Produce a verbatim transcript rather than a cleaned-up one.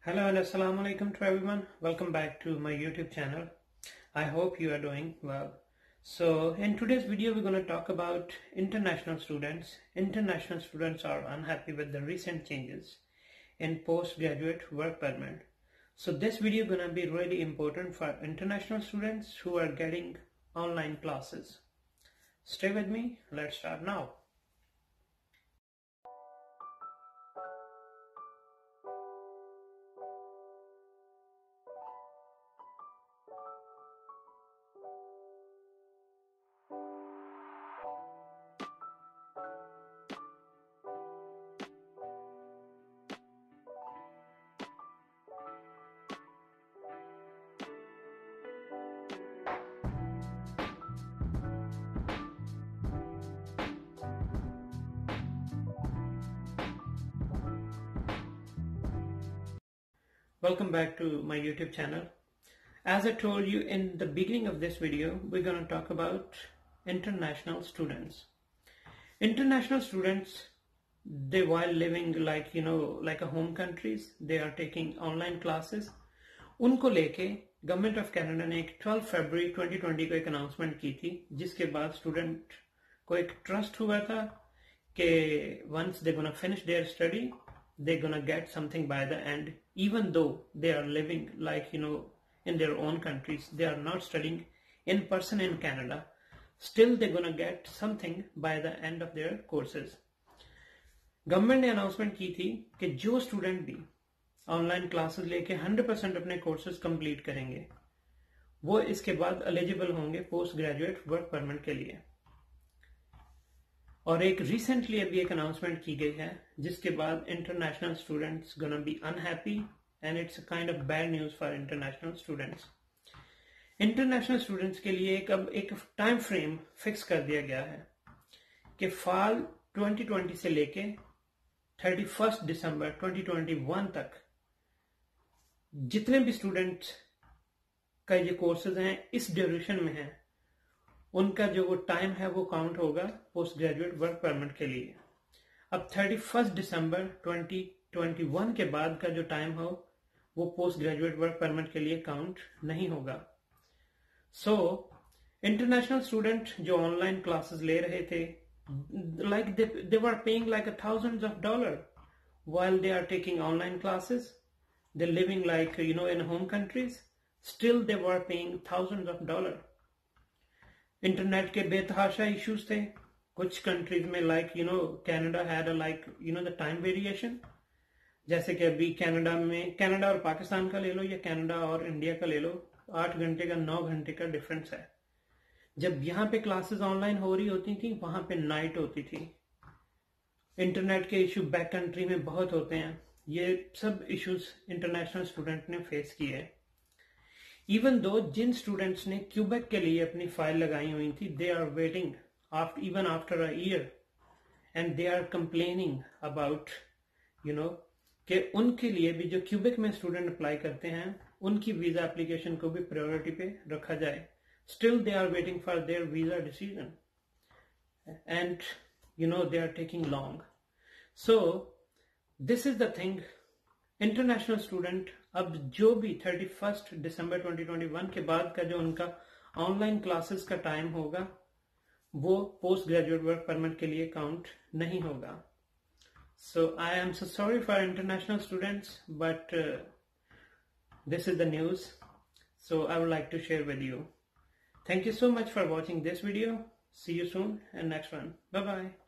Hello and assalamu alaikum to everyone. Welcome back to my YouTube channel. I hope you are doing well. So in today's video we're going to talk about international students. International students are unhappy with the recent changes in postgraduate work permit. So this video is going to be really important for international students who are getting online classes. Stay with me. Let's start now. Welcome back to my YouTube channel. As I told you in the beginning of this video, we're going to talk about international students. International students, they while living like, you know, like a home countries, they are taking online classes. उनको लेके government of Canada ने एक twelve फरवरी twenty twenty को एक announcement की थी, जिसके बाद स्टूडेंट को एक ट्रस्ट हुआ था कि once they're gonna finish their study, they're gonna get something by the end, even though they are living like, you know, in their own countries. They are not studying in person in Canada. Still they're gonna get something by the end of their courses. Government ने announcement की थी कि जो student भी online classes लेके hundred percent अपने courses complete करेंगे, वो इसके बाद एलिजिबल होंगे पोस्ट ग्रेजुएट वर्क परमिट के लिए. और एक रिसेंटली अभी एक अनाउंसमेंट की गई है, जिसके बाद international students gonna be unhappy and it's a kind of bad news for international students. International students के लिए एक अब एक टाइम फ्रेम फिक्स कर दिया गया है कि फॉल ट्वेंटी ट्वेंटी से लेके thirty first December twenty twenty one तक जितने भी स्टूडेंट्स का ये कोर्सेज हैं इस ड्यूरेशन में हैं, उनका जो वो टाइम है वो काउंट होगा पोस्ट ग्रेजुएट वर्क परमिट के लिए. अब thirty first December twenty twenty one के बाद का जो टाइम हो वो पोस्ट ग्रेजुएट वर्क परमिट के लिए काउंट नहीं होगा. सो इंटरनेशनल स्टूडेंट जो ऑनलाइन क्लासेस ले रहे थे, like they, they were paying like a thousands of dollar while they are taking online classes. They're living like, you know, in home countries. Still they were paying thousands of dollar. Internet के बेतहाशा issues थे कुछ countries में, like you know Canada had a like you know the time variation. जैसे कि अभी Canada में, Canada और पाकिस्तान का ले लो या कनाडा और इंडिया का ले लो, आठ घंटे का नौ घंटे का डिफरेंस है. जब यहाँ पे क्लासेस ऑनलाइन हो रही होती थी, वहां पे नाइट होती थी. इंटरनेट के इशू बैक कंट्री में बहुत होते हैं. ये सब इश्यूज इंटरनेशनल स्टूडेंट ने फेस किए हैं. इवन दो जिन स्टूडेंट्स ने क्यूबेक के लिए अपनी फाइल लगाई हुई थी, they are waiting after even after a year and they are complaining about you know कि उनके लिए भी जो क्यूबेक में स्टूडेंट अप्लाई करते हैं, उनकी वीजा एप्लीकेशन को भी प्रायोरिटी पे रखा जाए. Still they are waiting for their visa decision and you know they are taking long. So this is the thing. International student अब जो भी thirty first December twenty twenty one के बाद का जो उनका ऑनलाइन क्लासेस का टाइम होगा, वो पोस्ट ग्रेजुएट वर्क परमिट के लिए काउंट नहीं होगा. So I am so sorry for international students, but uh, this is the news. So I would like to share with you. Thank you so much for watching this video. See you soon and next one. Bye bye.